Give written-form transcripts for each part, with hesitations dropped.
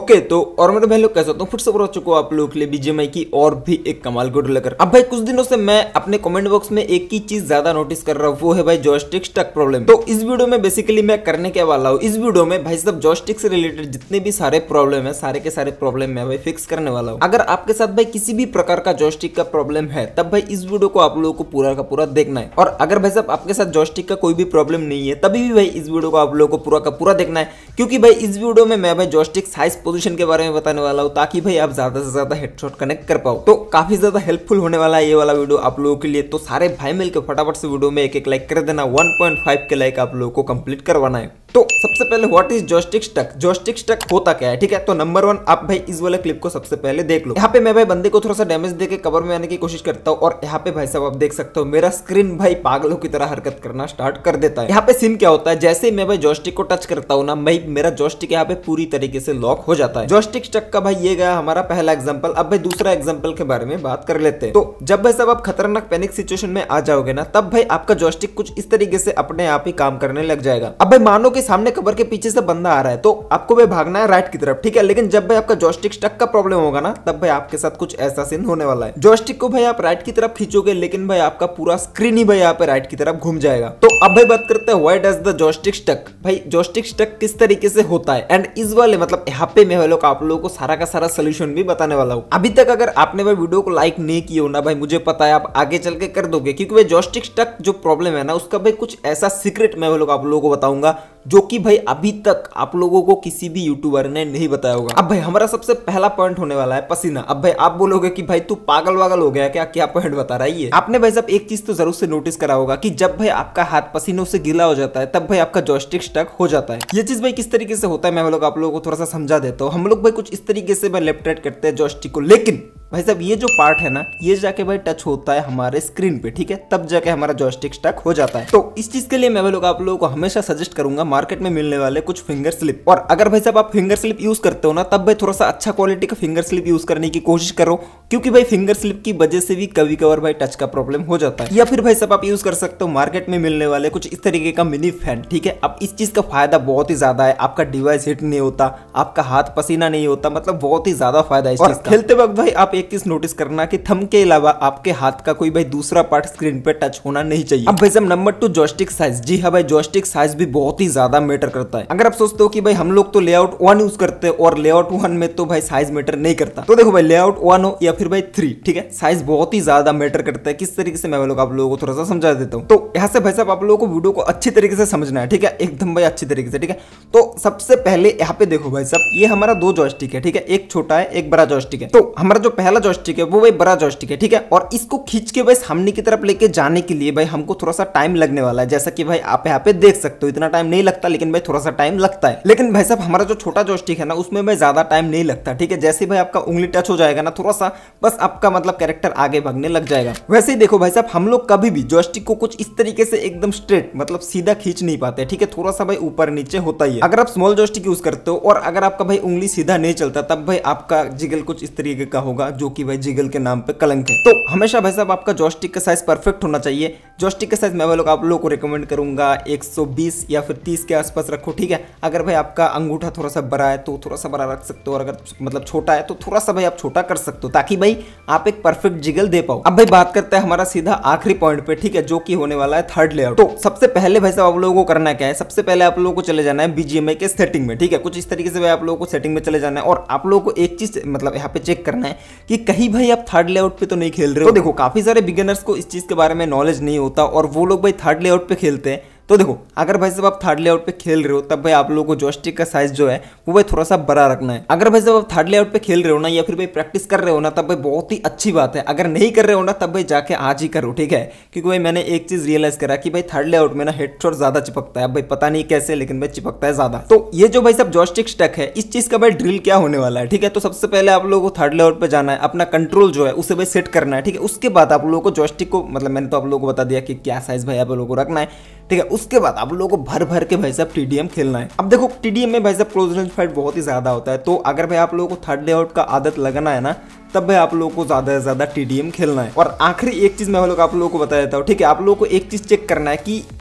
Okay तो और मेरे भाई लोग कैसे होता हूँ फिर से हो चुका आप लोगों के लिए बीजीएमआई की और भी एक कमाल को लेकर। अब भाई कुछ दिनों से मैं अपने कमेंट बॉक्स में एक ही चीज ज्यादा नोटिस कर रहा हूँ, वो है भाई जॉयस्टिक स्टक प्रॉब्लम। तो इस वीडियो में बेसिकली मैं करने के वाला हूँ, इस वीडियो में भाई सब जॉयस्टिक से रिलेटेड जितने भी सारे प्रॉब्लम है सारे के सारे प्रॉब्लम मैं भाई फिक्स करने वाला हूँ। अगर आपके साथ भाई किसी भी प्रकार का जॉयस्टिक का प्रॉब्लम है तब भाई इस वीडियो को आप लोगों को पूरा का पूरा देखना है, और अगर भाई साहब आपके साथ जॉयस्टिक का कोई भी प्रॉब्लम नहीं है तभी भी भाई इस वीडियो को आप लोगों को पूरा का पूरा देखना है, क्योंकि भाई इस वीडियो में मैं भाई जॉयस्टिक साइज पोजीशन के बारे में बताने वाला हूं ताकि भाई आप ज्यादा से ज्यादा हेडशॉट कनेक्ट कर पाओ। तो काफी ज्यादा हेल्पफुल होने वाला है ये वाला वीडियो आप लोगों के लिए। तो सारे भाई मिलकर फटाफट से वीडियो में एक एक लाइक कर देना, 1.5 के लाइक आप लोगों को कंप्लीट करवाना है। तो सबसे पहले what is joystick stuck, joystick stuck होता क्या है, ठीक है। तो नंबर 1 आप भाई इस वाले क्लिप को सबसे पहले देख लो। यहाँ पे मैं भाई बंदे को थोड़ा सा डैमेज देके कवर में आने की कोशिश करता हूँ, और यहाँ पे भाई साहब आप देख सकते हो मेरा स्क्रीन भाई पागलों की तरह हरकत करना स्टार्ट कर देता है। यहाँ पे सीन क्या होता है, जैसे ही मैं भाई जॉयस्टिक को टच करता हूँ ना भाई मेरा जॉयस्टिक यहाँ पे पूरी तरीके से लॉक हो जाता है। जॉयस्टिक स्टक का भाई ये गया हमारा पहला एग्जांपल। अब भाई दूसरा एग्जांपल के बारे में बात कर लेते हैं। तो जब भाई साहब आप खतरनाक पैनिक सिचुएशन में आ जाओगे ना तब भाई आपका जॉयस्टिक कुछ इस तरीके से अपने आप ही काम करने लग जाएगा। अब भाई मानो कि सामने कवर के पीछे से बंदा आ रहा है तो आपको भाई भागना है राइट की तरफ, ठीक है। लेकिन जब भाई आपका जॉयस्टिक स्टक का प्रॉब्लम होगा ना तब भाई आपके साथ कुछ ऐसा सीन होने वाला है। जॉयस्टिक को भाई आप राइट की तरफ खींचोगे लेकिन भाई आपका पूरा स्क्रीन ही भाई यहाँ पे राइट की तरफ घूम जाएगा। तो अब भाई बात करते हैं why does the joystick stuck, भाई जॉयस्टिक स्टक किस तरीके से होता है, एंड इस वाले मतलब यहाँ पे मैं आप लोगों को सारा का सारा सोल्यूशन भी बताने वाला हूँ। अभी तक अगर आपने भाई वीडियो को लाइक नहीं किया हो ना भाई मुझे पता है आप आगे चल के कर दोगे, क्योंकि भाई जॉयस्टिक स्टक जो प्रॉब्लम है ना उसका भाई कुछ ऐसा सीक्रेट मैं आप लोगों को बताऊंगा जो कि भाई अभी तक आप लोगों को किसी भी यूट्यूबर ने नहीं बताया होगा। अब भाई हमारा सबसे पहला पॉइंट होने वाला है पसीना। अब भाई आप बोलोगे कि भाई तू पागल वागल हो गया क्या, क्या पॉइंट बता रहा है ये। आपने भाई साहब एक चीज तो जरूर से नोटिस करा होगा कि जब भाई आपका हाथ पसीनों से गीला हो जाता है तब भाई आपका जॉयस्टिक स्टक हो जाता है। ये चीज भाई किस तरीके से होता है मैं आप लोगों को थोड़ा सा समझा देता हूँ। हम लोग भाई कुछ इस तरीके से भाई लेफ्ट राइट करते हैं जॉयस्टिक को, लेकिन भाई साहब ये जो पार्ट है ना ये जाके भाई टच होता है हमारे स्क्रीन पे, ठीक है, तब जाके हमारा जॉयस्टिक स्टक हो जाता है। तो इस चीज के लिए मैं आप लोगों को हमेशा सजेस्ट करूंगा मार्केट में मिलने वाले कुछ फिंगर स्लिप। और अगर भाई साहब आप फिंगर स्लिप यूज करते हो ना तब भाई थोड़ा सा अच्छा क्वालिटी का फिंगर स्लिप यूज करने की कोशिश करो, क्योंकि भाई फिंगर स्लिप की वजह से भी कभी कभार भाई टच का प्रॉब्लम हो जाता है। या फिर भाई साहब आप यूज कर सकते हो मार्केट में मिलने वाले कुछ इस तरीके का मिनी फैन, ठीक है। अब इस चीज का फायदा बहुत ही ज्यादा है, आपका डिवाइस हिट नहीं होता, आपका हाथ पसीना नहीं होता, मतलब बहुत ही ज्यादा फायदा है इस चीज का। खेलते वक्त भाई आप एक चीज नोटिस करना कि थंब के अलावा आपके हाथ का कोई भाई दूसरा पार्ट स्क्रीन पे टच होना नहीं चाहिए। अब भाई साहब नंबर 2 जॉयस्टिक साइज। जी हाँ भाई जॉयस्टिक साइज भी बहुत ही ज्यादा मैटर करता है। अगर आप सोचते हो कि भाई हम लोग तो लेआउट 1 यूज करते हैं और लेआउट 1 में तो भाई साइज मैटर नहीं करता, तो देखो भाई लेआउट 1 हो या फिर भाई 3, ठीक है, साइज बहुत ही ज्यादा मैटर करता है। किस तरीके से मैं आप लोगों को थोड़ा सा समझा देता हूँ। तो यहाँ से भाई साहब आप लोगों को वीडियो को अच्छी तरीके से समझना है, ठीक है, एकदम भाई अच्छी तरीके से, ठीक है। तो सबसे पहले यहाँ पे देखो भाई साहब ये हमारा 2 जॉयस्टिक है, ठीक है, एक छोटा है एक बड़ा जॉयस्टिक है। तो हमारा जो पहला जॉयस्टिक है वो भाई बड़ा जॉयस्टिक है, ठीक है, और इसको खींच के भाई सामने की तरफ लेके जाने के लिए भाई हमको थोड़ा सा टाइम लगने वाला है, जैसा कि भाई आप यहाँ पे देख सकते हो। इतना टाइम नहीं लगता लेकिन भाई थोड़ा सा टाइम लगता है। लेकिन भाई साहब हमारा जो छोटा जॉयस्टिक है ना उसमें भाई ज्यादा टाइम नहीं लगता, ठीक है। जैसे भाई आपका उंगली टच हो जाएगा ना थोड़ा सा बस आपका मतलब कैरेक्टर आगे भागने लग जाएगा। वैसे ही देखो भाई साहब हम लोग कभी भी जॉयस्टिक को कुछ इस तरीके से एकदम स्ट्रेट मतलब सीधा खींच नहीं पाते, ठीक है, थोड़ा सा भाई ऊपर नीचे होता ही है। अगर आप स्मॉल जॉयस्टिक यूज करते हो और अगर आपका भाई उंगली सीधा नहीं चलता तब भाई आपका जिगल कुछ इस तरीके का होगा जो कि भाई जिगल के नाम पे कलंक है। तो हमेशा भाई साहब आपका जॉयस्टिक का साइज परफेक्ट होना चाहिए। जॉयस्टिक का साइज मैं आप लोगों को रिकमेंड करूंगा 120 या फिर 30 के आसपास रखो, ठीक है। अगर भाई आपका अंगूठा थोड़ा सा बड़ा है तो थोड़ा सा बड़ा रख सकते हो, और अगर मतलब छोटा है तो थोड़ा सा भाई आप छोटा कर सकते हो ताकि भाई आप एक परफेक्ट जिगल दे पाओ। अब भाई बात करते हैं हमारा सीधा आखिरी पॉइंट पे, ठीक है, जो कि होने वाला है थर्ड लेआउट। तो सबसे पहले भाई साहब आप लोगों को करना क्या है, सबसे पहले आप लोगों को चले जाना है बीजीएमआई के सेटिंग में, ठीक है, कुछ इस तरीके से भाई आप लोगों को सेटिंग में चले जाना है, और आप लोगों को एक चीज मतलब यहाँ पे चेक करना है कि कहीं भाई आप थर्ड लेआउट पे तो नहीं खेल रहे हो। तो देखो काफी सारे बिगिनर्स को इस चीज के बारे में नॉलेज नहीं होता और वो लोग भाई थर्ड लेआउट पे खेलते हैं। तो देखो अगर भाई साहब आप थर्ड लेआउट पे खेल रहे हो तब भाई आप लोगों को जॉयस्टिक का साइज जो है वो भाई थोड़ा सा बड़ा रखना है। अगर भाई साहब आप थर्ड लेआउट पे खेल रहे हो ना या फिर भाई प्रैक्टिस कर रहे हो ना तब भाई बहुत ही अच्छी बात है। अगर नहीं कर रहे हो ना तब भाई जाके आज ही करो, ठीक है, क्योंकि भाई मैंने एक चीज रियलाइज करा कि भाई थर्ड लेआउट में ना हेडशॉट ज्यादा चिपकता है। अब भाई पता नहीं कैसे लेकिन भाई चिपकता है ज्यादा। तो ये जो भाई साहब जॉयस्टिक स्टक है इस चीज का भाई ड्रिल क्या होने वाला है, ठीक है। तो सबसे पहले आप लोगों को थर्ड लेआउट पे जाना है, अपना कंट्रोल जो है उसे भाई सेट करना है, ठीक है। उसके बाद आप लोगों को जॉयस्टिक को मतलब मैंने तो आप लोगों को बता दिया कि क्या साइज भाई आप लोगों को रखना है, ठीक है। उसके बाद आप लोगों को भर भर के भाई साहब टीडीएम खेलना है। अब देखो टीडीएम में भाई साहब क्लोज रेंज फाइट बहुत ही ज्यादा होता है, तो अगर भाई आप लोगों को थर्ड लेआउट का आदत लगाना है ना तब भाई आप लोगों को ज्यादा से ज्यादा टीडीएम खेलना है। और आखिरी एक चीज मैं आप लोगों को बता देता हूँ, ठीक है। आप लोगों को एक चीज चेक करना है कि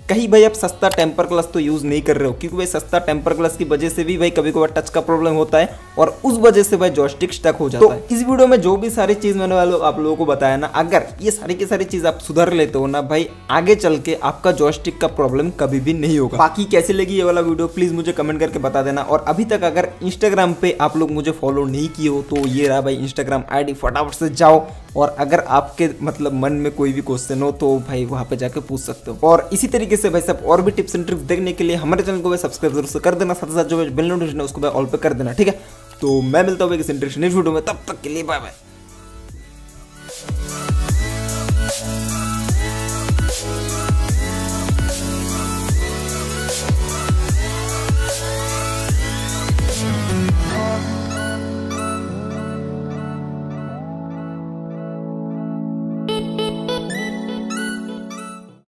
कहीं भाई आप सस्ता टेम्पर ग्लास तो यूज नहीं कर रहे हो, क्योंकि भाई सस्ता टेम्पर ग्लास की वजह से भी भाई कभी कभार टच का प्रॉब्लम होता है और उस वजह से भाई जॉयस्टिक स्टक हो जाता है। इस वीडियो में जो भी सारी चीज मैंने आप लोगों को बताया ना, अगर ये सारी की सारी चीज आप सुधार लेते हो ना भाई, आगे चल के आपका जॉयस्टिक का प्रॉब्लम कभी भी नहीं होगा। बाकी कैसी लगी ये वाला वीडियो प्लीज मुझे कमेंट करके बता देना। और अभी तक अगर इंस्टाग्राम पे आप लोग मुझे फॉलो नहीं किए हो तो ये रहा भाई इंस्टाग्राम आईडी, फटाफट से जाओ और अगर आपके मतलब मन में कोई भी क्वेश्चन हो तो भाई वहां पे जाके पूछ सकते हो। और इसी तरीके से भाई सब और भी टिप्स एंड ट्रिक्स देखने के लिए हमारे चैनल को सब्सक्राइब जरूर से कर देना, साथ साथ जो बेल नोटिफिकेशन है उसको ऑल पे कर देना, ठीक है। तो मैं मिलता हूँ किसी इंटरेस्टिंग वीडियो में, तब तक के लिए बाय बाय।